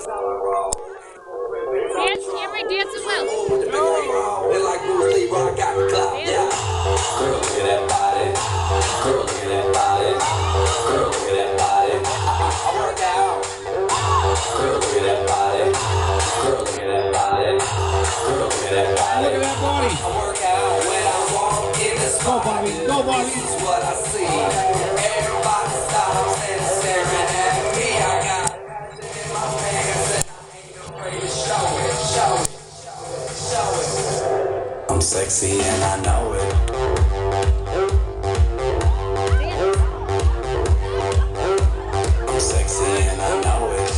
Dance, Cameron, dance as well. And like Bruce Lee, bro, I got the clout. Yeah. Girl, look at that body. Girl, look at that body. Girl, look at that body. I work out. Girl, look at that body. Girl, look at that body. Girl, look at that body. Look at that body. I work out when I walk in the spot. Go, Bobby. Go, Bobby. This is what I see. Everybody stops and staring at me. I got passion in my pants and I ain't afraid to show it, show it, show it. I'm sexy and I know it. I'm sexy and I know it.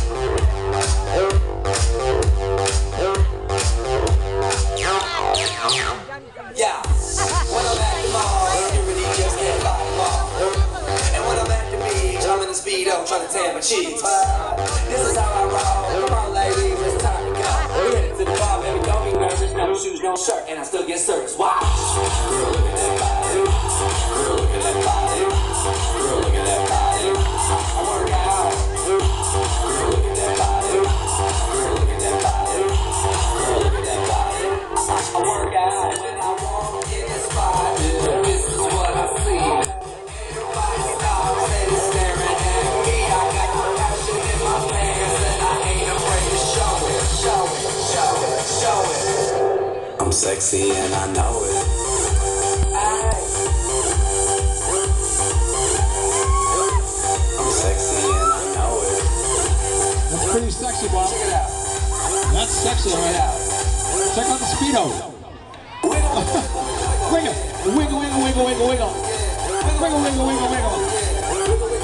Yeah, when I'm at the mall, security just can't buy them all. And when I'm at the beach, I'm in the speedo trying to tan my cheeks. This is how I roll. Come on, ladies, it's time to go. We're headed to the bar, baby, don't be nervous. No shoes, no shirt, and I still get service. Watch. Girl, look at that body. Girl, look at that body. Girl, look at that body. I work out. Girl, look at that body. Girl, look at that body. Girl, look at that body. I work out when I walk in the spot. This is what I see. Everybody stops and is staring at me. I got the passion in my pants and I ain't afraid to show it, show it, show it, show it. I'm sexy and I know it. I'm sexy and I know it. That's pretty sexy, Bob. Check it out. That's sexy, Check it right? out. Check out the Speedo. Wiggle, wiggle, wiggle, wiggle, wiggle, wiggle. Wiggle, wiggle, wiggle, wiggle.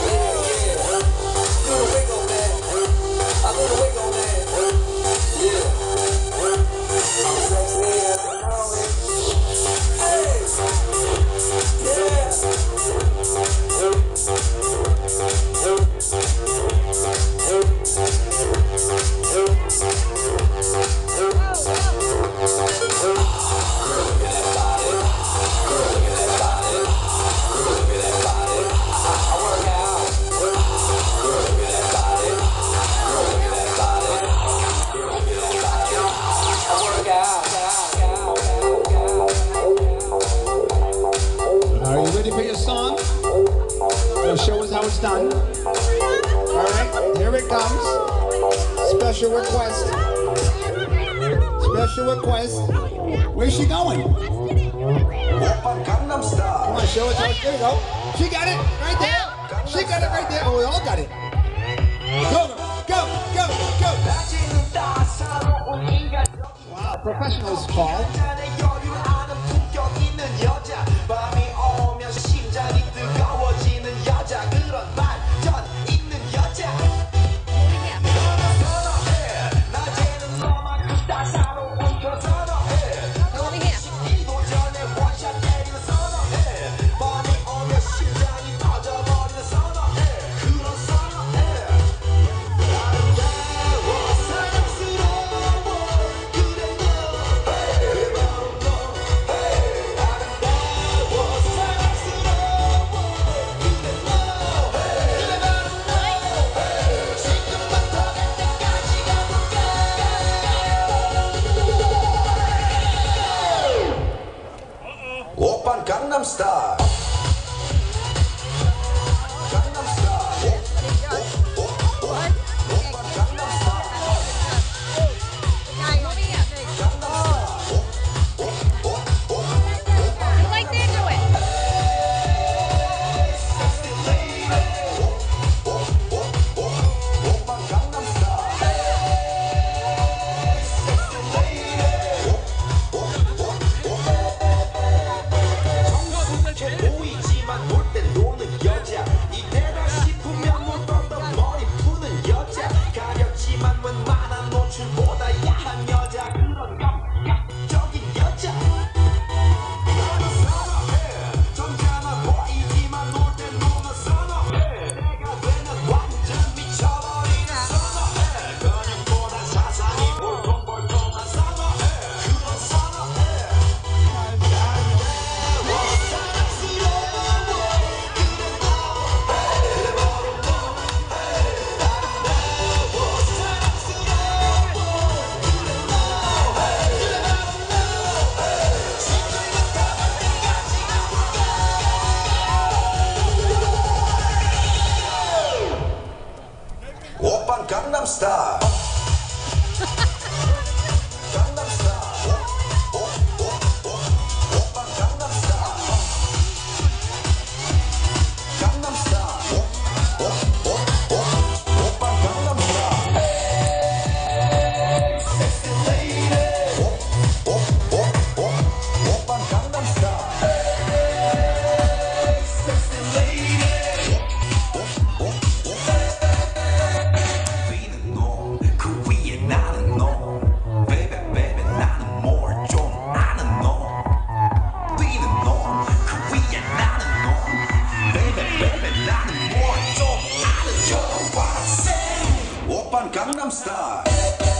Are you ready for your song? Now show us how it's done. All right, here it comes. Special request. Special request. Where's she going? Gangnam Style. Come on, show us how it's. There you go. She got it right there. She got it right there. Oh, we all got it. Go, go, go, go. Wow, professionals call. Oppan Gangnam Style. Gangnam Style. Oppan Gangnam Style. Like they do it. Oppan Gangnam Style. Sexy lady. 오빤 강남스타일. 강남스타일. 오빤 강남스타일. 강남스타일. 오빤 강남스타일. Sexy lady. 오빤 강남스타일. Sexy lady. 그 위에 나는 너 Baby baby 나는 뭘 좀 아는 너 뛰는 너그 위에 나는 너 Baby baby 나는 뭘 좀 아는 너 What I say 오빤 강남스타일.